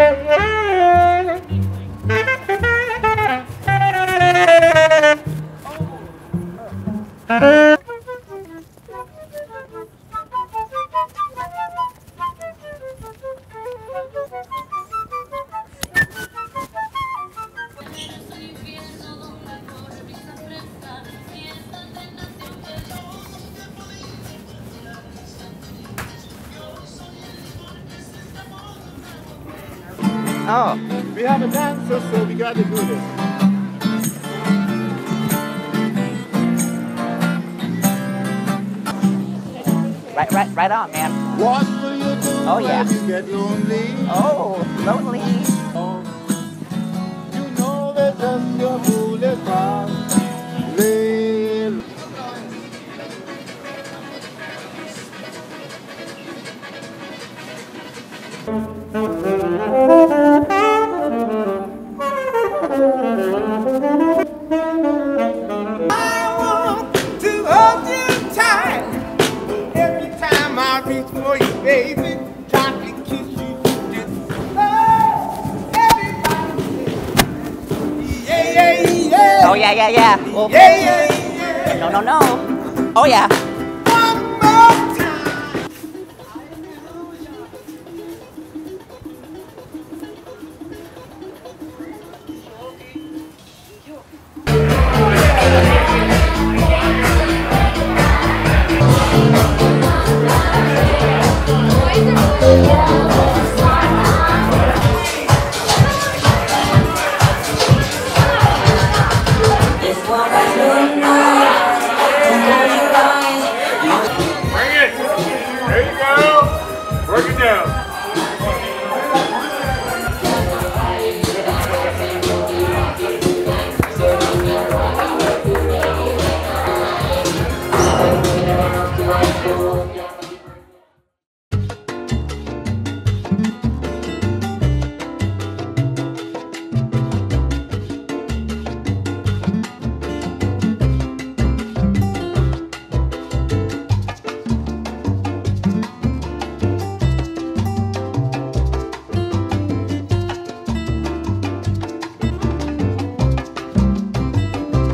Oh. We have a dancer, so we gotta do this. Right on, man. What will you do when you get lonely? Oh, lonely. Oh, you know that just your bullet from Lil. I want to hold you tight every time I reach for you, baby. Try to kiss you just everybody. Yeah, yeah, yeah. Oh, yeah. Well, Yeah. no. Oh, yeah. One more time. Bring it. There you go. Work it down.